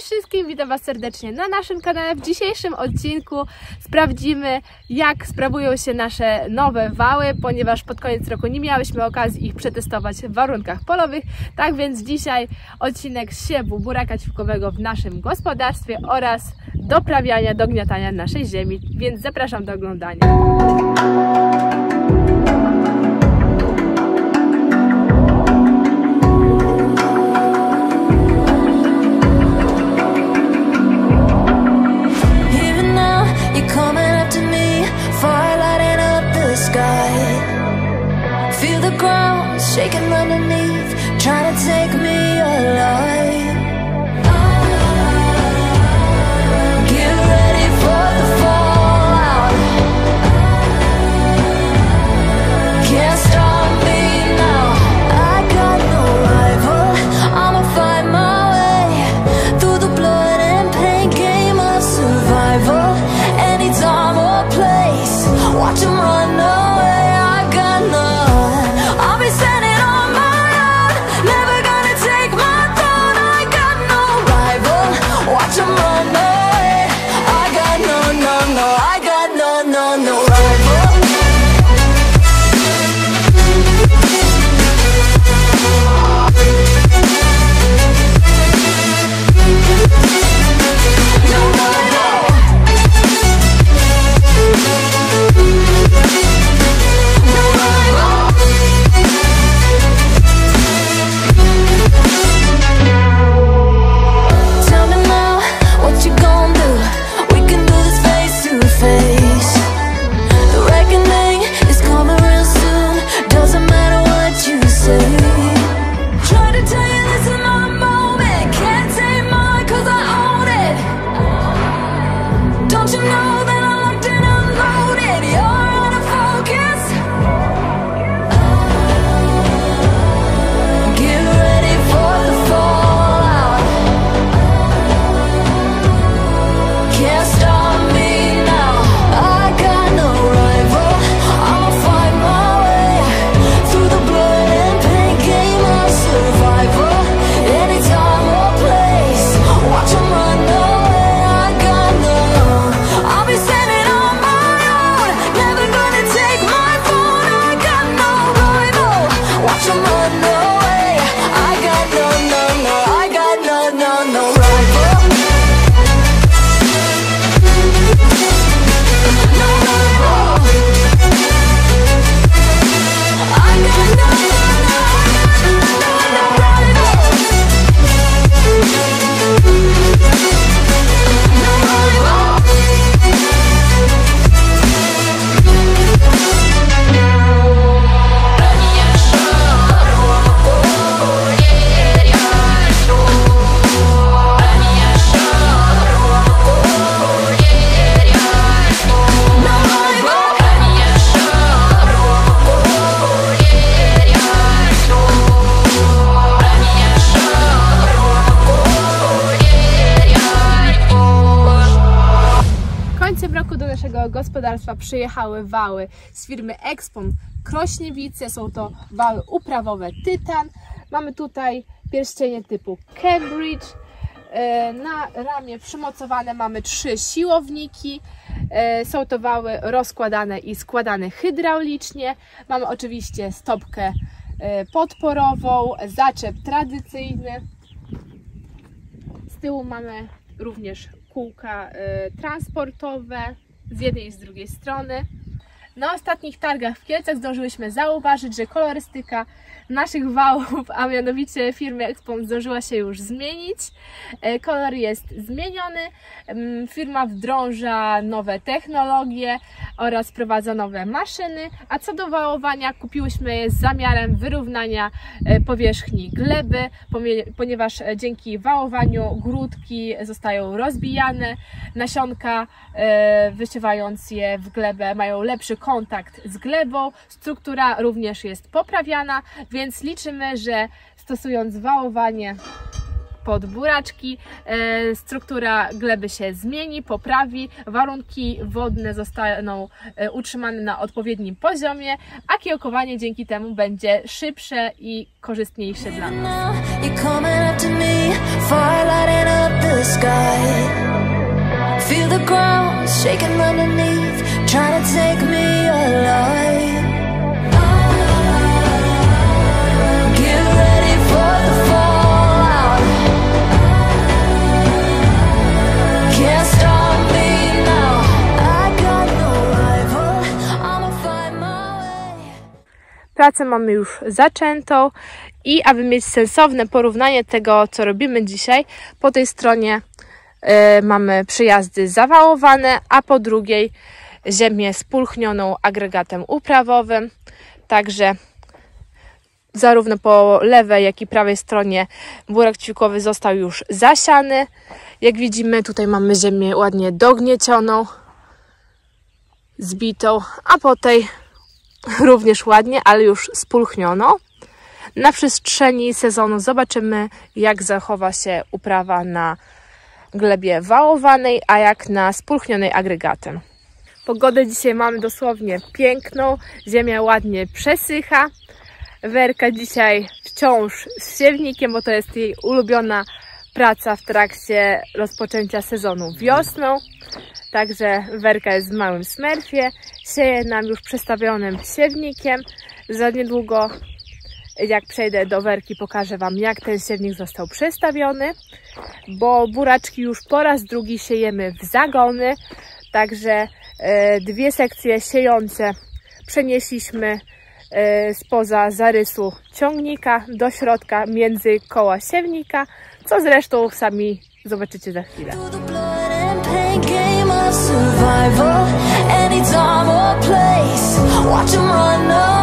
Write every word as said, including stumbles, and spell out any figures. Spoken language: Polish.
wszystkim, witam Was serdecznie na naszym kanale. W dzisiejszym odcinku sprawdzimy, jak sprawują się nasze nowe wały, ponieważ pod koniec roku nie miałyśmy okazji ich przetestować w warunkach polowych. Tak więc dzisiaj odcinek siewu buraka ćwikowego w naszym gospodarstwie oraz doprawiania, dogniatania naszej ziemi, więc zapraszam do oglądania. Shaking underneath, trying to take me alive. Get ready for the fallout. Can't stop me now. I got no rival. I'ma fight my way through the blood and pain game of survival. Any time or place, watch 'em run away. I got none. I'll be standing. Do naszego gospodarstwa przyjechały wały z firmy Expon Krośniewice. Są to wały uprawowe Tytan. Mamy tutaj pierścienie typu Cambridge. Na ramię przymocowane mamy trzy siłowniki. Są to wały rozkładane i składane hydraulicznie. Mamy oczywiście stopkę podporową, zaczep tradycyjny. Z tyłu mamy również kółka transportowe z jednej i z drugiej strony. Na ostatnich targach w Kielcach zdążyłyśmy zauważyć, że kolorystyka naszych wałów, a mianowicie firmy Expon, zdążyła się już zmienić. Kolor jest zmieniony, firma wdrąża nowe technologie oraz wprowadza nowe maszyny, a co do wałowania kupiłyśmy je z zamiarem wyrównania powierzchni gleby, ponieważ dzięki wałowaniu grudki zostają rozbijane, nasionka wysiewając je w glebę mają lepszy kontakt z glebą, struktura również jest poprawiana, więc liczymy, że stosując wałowanie pod buraczki, e, struktura gleby się zmieni, poprawi, warunki wodne zostaną e, utrzymane na odpowiednim poziomie, a kiełkowanie dzięki temu będzie szybsze i korzystniejsze dla nas. Feel the ground shaking underneath, trying to take me alive. Get ready for the fallout. Can't stop me now. I got no rival. I'ma find my way. Pracę mamy już zaczętą i aby mieć sensowne porównanie tego, co robimy dzisiaj, po tej stronie Yy, mamy przyjazdy zawałowane, a po drugiej ziemię spulchnioną agregatem uprawowym. Także zarówno po lewej, jak i prawej stronie burek ćwikowy został już zasiany. Jak widzimy, tutaj mamy ziemię ładnie dogniecioną, zbitą, a po tej również ładnie, ale już spulchnioną. Na przestrzeni sezonu zobaczymy, jak zachowa się uprawa na glebie wałowanej, a jak na spulchnionej agregatem. Pogodę dzisiaj mamy dosłownie piękną, ziemia ładnie przesycha. Werka dzisiaj wciąż z siewnikiem, bo to jest jej ulubiona praca w trakcie rozpoczęcia sezonu wiosną. Także Werka jest w małym smerfie, sieje nam już przestawionym siewnikiem. Za niedługo, jak przejdę do Werki, pokażę Wam, jak ten siewnik został przestawiony, bo buraczki już po raz drugi siejemy w zagony, także e, dwie sekcje siejące przenieśliśmy e, spoza zarysu ciągnika do środka między koła siewnika, co zresztą sami zobaczycie za chwilę. Watch 'em run away.